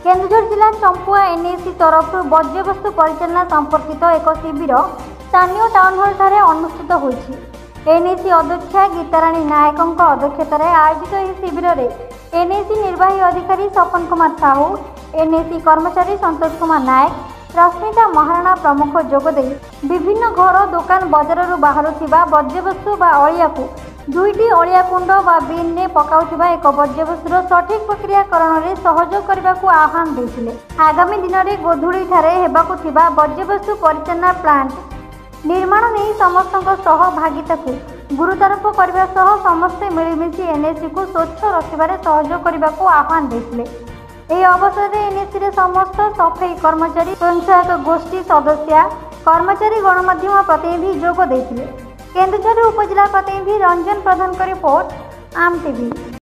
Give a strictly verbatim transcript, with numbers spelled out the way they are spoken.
केन्दुझर जिला चंपुआ एनएसी तरफ वर्ज्यवस्तु परिचालना संपर्कित एक शिविर स्थानीय टाउन हॉल ठारे अनुष्ठित होईछि। एनएसी अध्यक्षा गीताराणी नायकों अध्यक्षतार आयोजित यह शिविर में एनएसी निर्वाही अधिकारी सपन कुमार साहू, एनएसी कर्मचारी संतोष कुमार नायक, रश्मिता महाराणा प्रमुख जोगदे विभिन्न घर दुकान बजार बाहरुवा वर्ज्यवस्तु बा अलिया को दुईटी अलिया कुंड बा बिन ने पकाउथिबा एक वर्ज्यवस्तुर सठिक प्रक्रियाकरण में सहयोग करने को आह्वान देथिले। आगामी दिन में गोधुली ठारे हेबाकु थिबा वर्ज्यवस्तु परिचालना प्लांट निर्माण नहीं समस्त भागिता को गुरुत्वारोप करने सह समस्ते मिलमिशि एनएसी को स्वच्छ रखिबारे सहयोग करने को आह्वान देथिले। ଏହି ଅବସରରେ ଏନ୍ଏସିରେ ସମସ୍ତ ସଫେଇ କର୍ମଚାରୀ, ସ୍ୱୟଂସହାୟକ ଗୋଷ୍ଠୀ ସଦସ୍ୟା, କର୍ମଚାରୀ ଗଣମାଧ୍ୟମ ପ୍ରତିନିଧି ଯୋଗ ଦେଇଥିଲେ। କେନ୍ଦୁଝର ଉପଜିଲ୍ଲା ପ୍ରତିନିଧି ରଞ୍ଜନ ପ୍ରଧାନଙ୍କ ରିପୋର୍ଟ, ଆମ୍ ଟିଭି।